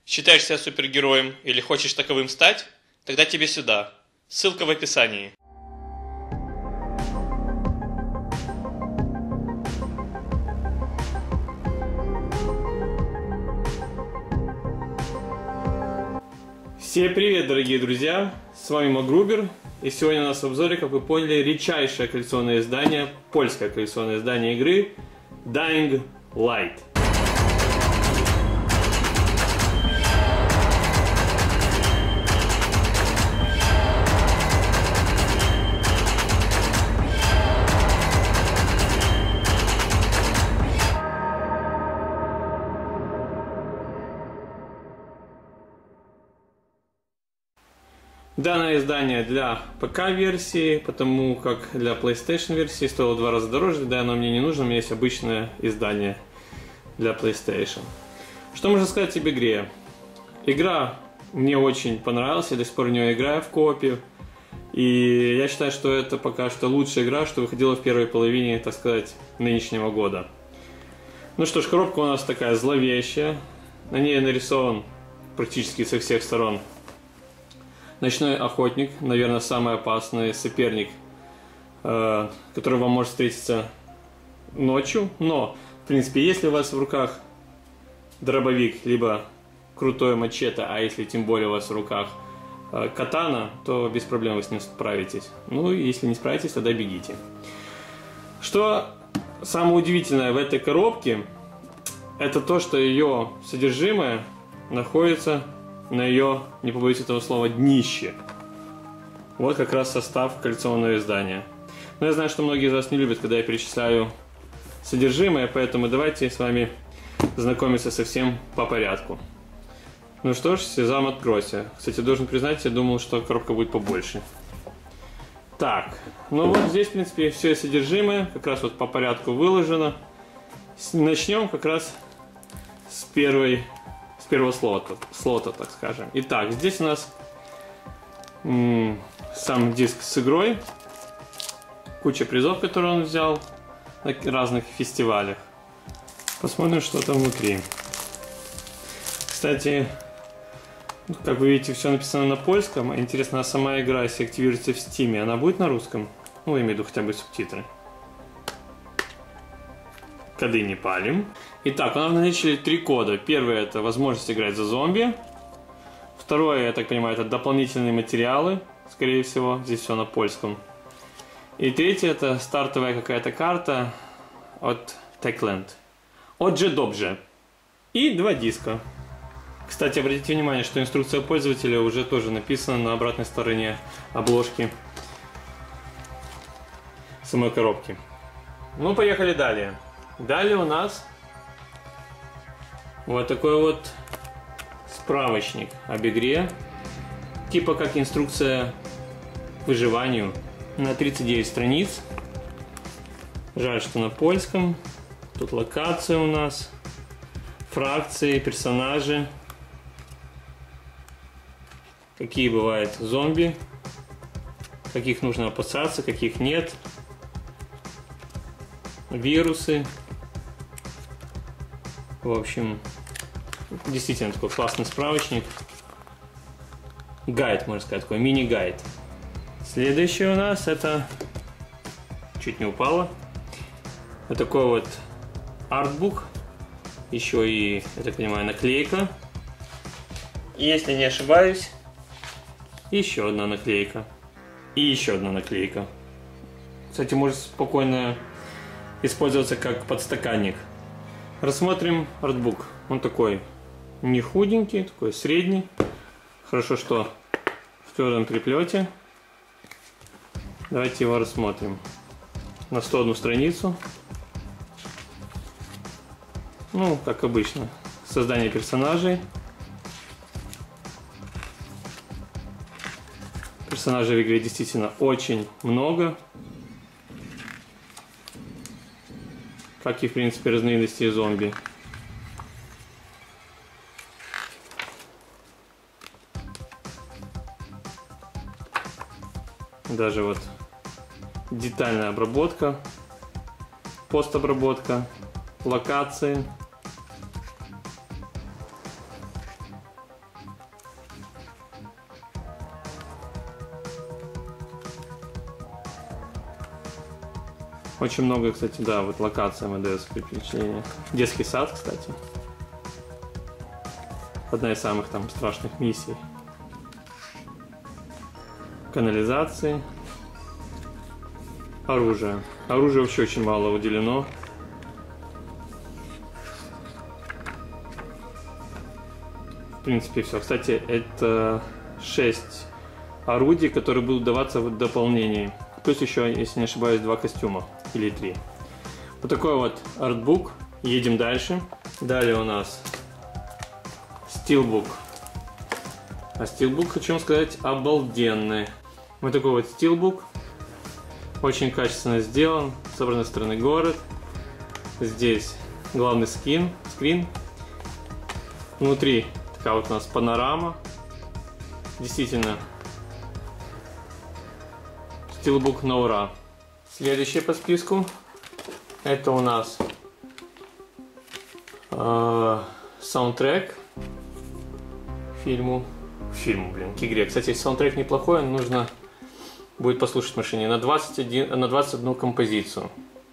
Считаешь себя супергероем или хочешь таковым стать? Тогда тебе сюда. Ссылка в описании. Всем привет, дорогие друзья! С вами Магрубер. И сегодня у нас в обзоре, как вы поняли, редчайшее коллекционное издание, польское коллекционное издание игры Dying Light. Данное издание для ПК-версии, потому как для PlayStation-версии стоило в 2 раза дороже, да, оно мне не нужно, у меня есть обычное издание для PlayStation. Что можно сказать об игре? Игра мне очень понравилась, я до сих пор в нее играю в коопе, и я считаю, что это пока что лучшая игра, что выходила в первой половине, так сказать, нынешнего года. Ну что ж, коробка у нас такая зловещая, на ней нарисован практически со всех сторон ночной охотник, наверное, самый опасный соперник, который вам может встретиться ночью. Но, в принципе, если у вас в руках дробовик, либо крутое мачете, а если тем более у вас в руках катана, то без проблем вы с ним справитесь. Ну, если не справитесь, тогда бегите. Что самое удивительное в этой коробке, это то, что ее содержимое находится на ее, не побоюсь этого слова, днище. Вот как раз состав коллекционного издания. Но я знаю, что многие из вас не любят, когда я перечисляю содержимое, поэтому давайте с вами знакомиться со всем по порядку. Ну что ж, сезам, откройся. Кстати, должен признать, я думал, что коробка будет побольше. Так, ну вот здесь, в принципе, все содержимое как раз вот по порядку выложено. Начнем как раз с первого слота, так скажем. Итак, здесь у нас сам диск с игрой, куча призов, которые он взял на разных фестивалях. Посмотрим, что там внутри. Кстати, как вы видите, все написано на польском. Интересно, а сама игра, если активируется в Steam, она будет на русском? Ну, я имею в виду хотя бы субтитры. Коды не палим. Итак, у нас наличили 3 кода. Первый — это возможность играть за зомби. Второе, я так понимаю, это дополнительные материалы. Скорее всего, здесь все на польском. И третье — это стартовая какая-то карта от Techland. Отже, добже. И 2 диска. Кстати, обратите внимание, что инструкция пользователя уже тоже написана на обратной стороне обложки самой коробки. Ну, поехали далее. Далее у нас вот такой вот справочник об игре, типа как инструкция к выживанию, на 39 страниц. Жаль, что на польском. Тут локация у нас, фракции, персонажи, какие бывают зомби, каких нужно опасаться, каких нет, вирусы. В общем, действительно такой классный справочник. Гайд, можно сказать, такой мини-гайд. Следующее у нас это... Чуть не упало. Вот такой вот артбук. Еще и, я так понимаю, наклейка. И, если не ошибаюсь, еще одна наклейка. И еще одна наклейка. Кстати, может спокойно использоваться как подстаканник. Рассмотрим артбук. Он такой не худенький, такой средний. Хорошо, что в твердом переплете. Давайте его рассмотрим. На 101 страницу. Ну, как обычно, создание персонажей. Персонажей в игре действительно очень много. Как и, в принципе, разновидности зомби. Даже вот детальная обработка, постобработка, локации. Очень много, кстати, да, вот локациям отдается приключения. Детский сад, кстати. Одна из самых там страшных миссий. Канализации. Оружие. Оружия вообще очень мало уделено. В принципе, все. Кстати, это 6 орудий, которые будут даваться в дополнении. Плюс еще, если не ошибаюсь, 2 костюма. Или 3. Вот такой вот артбук. Едем дальше. Далее у нас стилбук. А стилбук, хочу вам сказать, обалденный. Вот такой вот стилбук. Очень качественно сделан. С обратной стороны город. Здесь главный скрин. Внутри такая вот у нас панорама. Действительно, стилбук на ура. Следующее по списку. Это у нас саундтрек к фильму, к игре. Кстати, саундтрек неплохой, нужно будет послушать в машине на 21 композицию.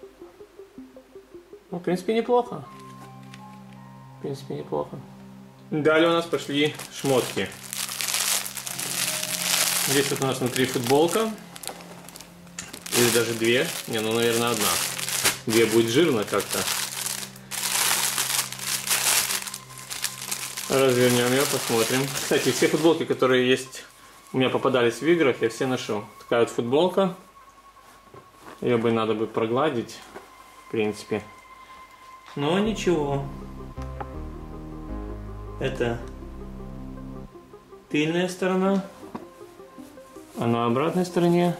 Ну, в принципе, неплохо. Далее у нас пошли шмотки. Здесь вот у нас внутри футболка. Или даже 2. Не, ну, наверное, 1. 2 будет жирно как-то. Развернем ее, посмотрим. Кстати, все футболки, которые есть, у меня попадались в играх, я все ношу. Такая вот футболка. Ее бы надо бы прогладить, в принципе. Но ничего. Это тыльная сторона. А на обратной стороне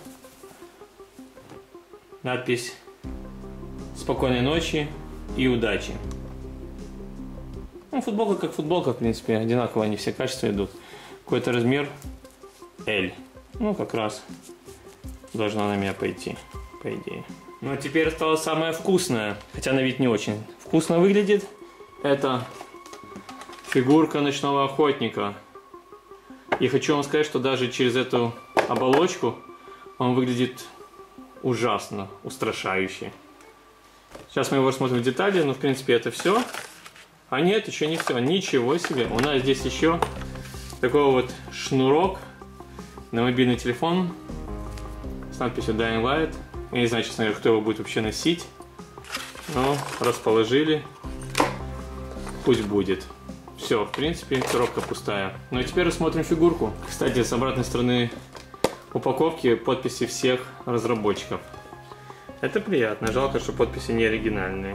надпись «Спокойной ночи и удачи». Ну, футболка как футболка, в принципе, одинаково, они все качества идут. Какой-то размер L. Ну, как раз должна на меня пойти, по идее. Ну, а теперь осталось самое вкусное, хотя на вид не очень вкусно выглядит. Это фигурка ночного охотника. И хочу вам сказать, что даже через эту оболочку он выглядит ужасно, устрашающе. Сейчас мы его рассмотрим в детали, но в принципе это все. А нет, еще не все. Ничего себе. У нас здесь еще такой вот шнурок на мобильный телефон с надписью Dying Light. Я не знаю, честно говоря, кто его будет вообще носить. Но расположили. Пусть будет. Все, в принципе, коробка пустая. Ну и теперь рассмотрим фигурку. Кстати, с обратной стороны упаковки подписи всех разработчиков. Это приятно. Жалко, что подписи не оригинальные.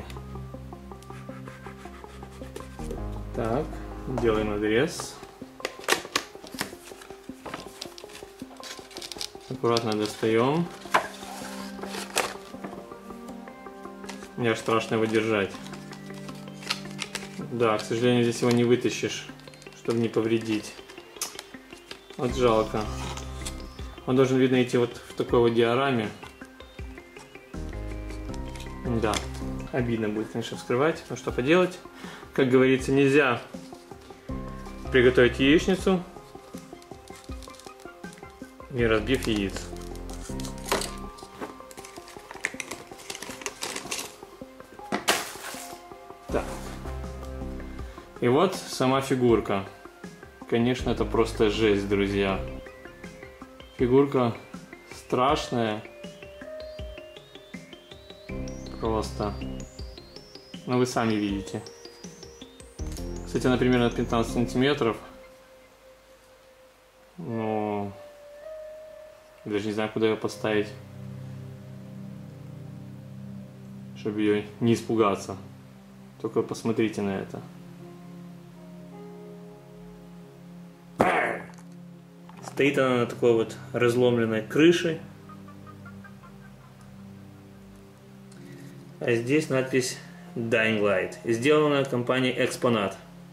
Так, делаем надрез. Аккуратно достаем. Мне аж страшно его держать. Да, к сожалению, здесь его не вытащишь, чтобы не повредить. Вот жалко. Он должен, видно, идти вот в такой вот диораме. Да, обидно будет, конечно, вскрывать, но что поделать. Как говорится, нельзя приготовить яичницу, не разбив яиц. Так. И вот сама фигурка. Конечно, это просто жесть, друзья. Фигурка страшная. Просто. Но вы сами видите. Кстати, она примерно 15 сантиметров. Но даже не знаю, куда ее поставить, чтобы ее не испугаться. Только посмотрите на это. Стоит она на такой вот разломленной крыше. А здесь надпись Dying Light. Сделана компанией Exponat.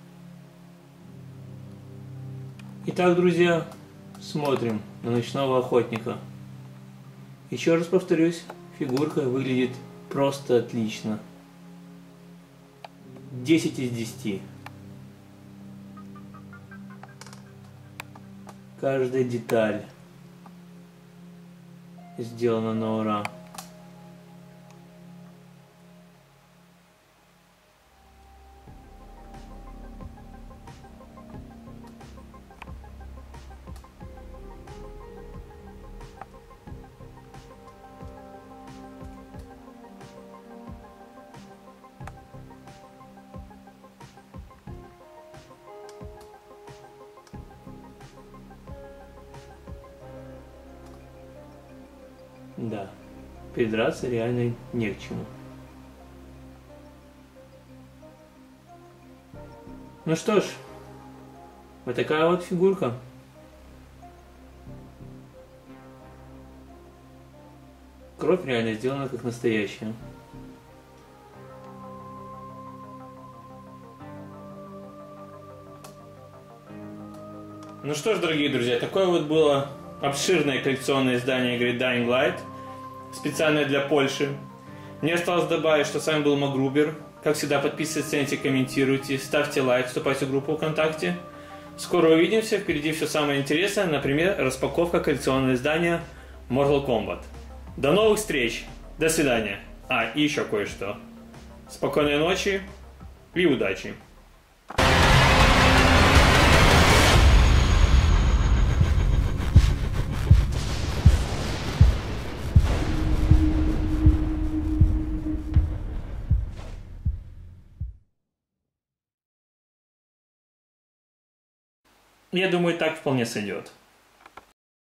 Итак, друзья, смотрим на ночного охотника. Еще раз повторюсь, фигурка выглядит просто отлично. 10 из 10. Каждая деталь сделана на ура. Да, придраться реально не к чему. Ну что ж, вот такая вот фигурка. Кровь реально сделана как настоящая. Ну что ж, дорогие друзья, такое вот было обширное коллекционное издание игры Dying Light, специально для Польши. Мне осталось добавить, что с вами был Магрубер. Как всегда, подписывайтесь, цените, комментируйте, ставьте лайк, вступайте в группу ВКонтакте. Скоро увидимся, впереди все самое интересное, например, распаковка коллекционного издания Mortal Kombat. До новых встреч, до свидания. И еще кое-что. Спокойной ночи и удачи. Я думаю, так вполне сойдет.